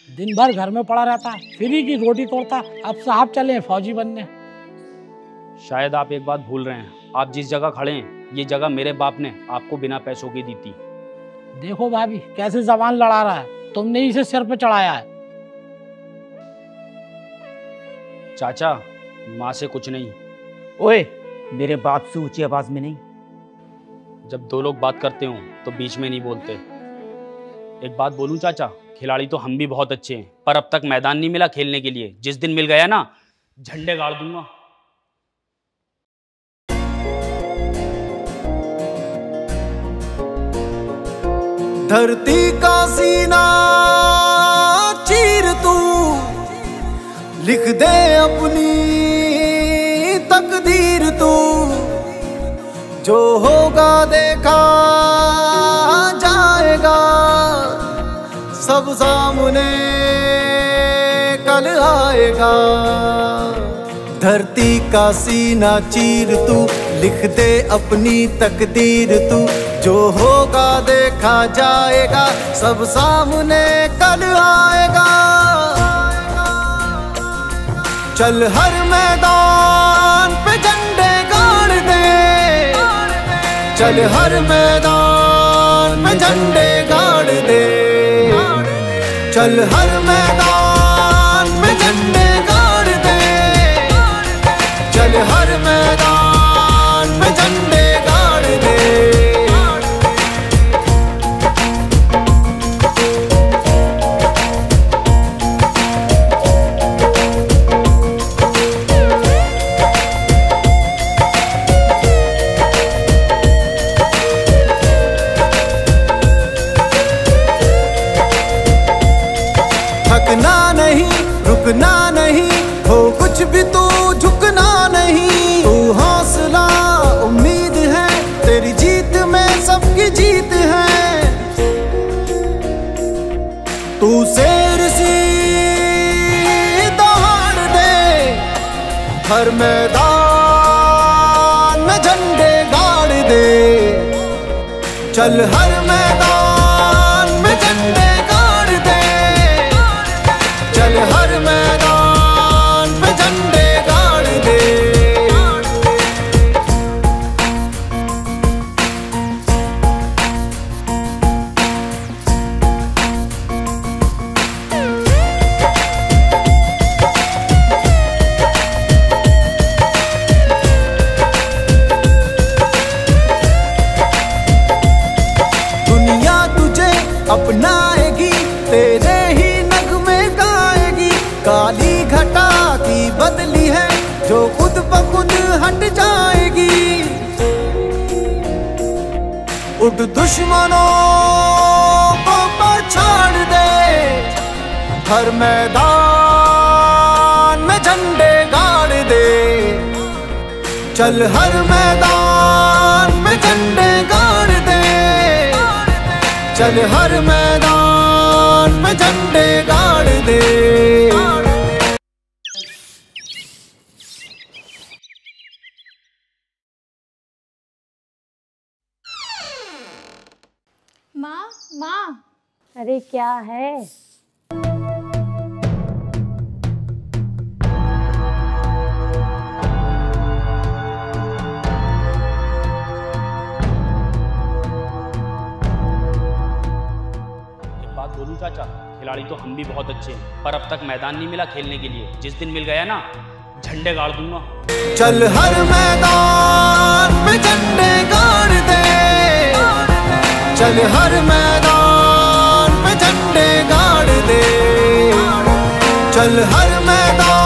दिन भर घर में पड़ा रहता, फ्री की रोटी तोड़ता, अब साहब चले हैं फौजी बनने। शायद आप एक बात भूल रहे हैं, आप जिस जगह खड़े हैं ये जगह मेरे बाप ने आपको बिना पैसों की दी थी। देखो भाभी कैसे जबान लड़ा रहा है, तुमने इसे सिर पे चढ़ाया है। चाचा माँ से कुछ नहीं। ओए मेरे बाप से ऊंची आवाज में नहीं। जब दो लोग बात करते हो तो बीच में नहीं बोलते। एक बात बोलूं चाचा, खिलाड़ी तो हम भी बहुत अच्छे हैं, पर अब तक मैदान नहीं मिला खेलने के लिए। जिस दिन मिल गया ना, झंडे गाड़ दूंगा। धरती का सीना चीर तू, लिख दे अपनी तकदीर तू। जो होगा देखा जाएगा, सब सामने कल आएगा। धरती का सीना चीर तू, लिख दे अपनी तकदीर तू। जो होगा देखा जाएगा, सब सामने कल आएगा। चल हर मैदान पे झंडे गाड़ दे, चल हर मैदान पे झंडे गाड़ दे, चल हर मैदान में झंडे गाड़ दे, चल हर मैदान में झंडे गाड़ दे। थकना नहीं, रुकना नहीं, हो कुछ भी तू झुकना नहीं। तू हौसला उम्मीद है, तेरी जीत में सबकी जीत है। तू शेर सी दहाड़ दे, हर मैदान में झंडे गाड़ दे, चल हर मैदान में झंडे गाड़ दे, चल हर मैदान पे झंडे गाड़ दे। दुनिया तुझे अपनाएगी, तेरे ही काली घटा की बदली है, जो खुद ब खुद हट जाएगी। उठ दुश्मनों को पछाड़ दे, हर मैदान में झंडे गाड़ दे, चल हर मैदान में झंडे गाड़ दे, चल हर मैदान में झंडे गाड़ दे। माँ माँ, अरे क्या है? बात बोलूं चाचा, खिलाड़ी तो हम भी बहुत अच्छे हैं, पर अब तक मैदान नहीं मिला खेलने के लिए। जिस दिन मिल गया ना, झंडे गाड़ दूंगा। चल हर मैदान में झंडे गाड़ दे, चल हर मैदान में झंडे गाड़ दे, चल हर मैदान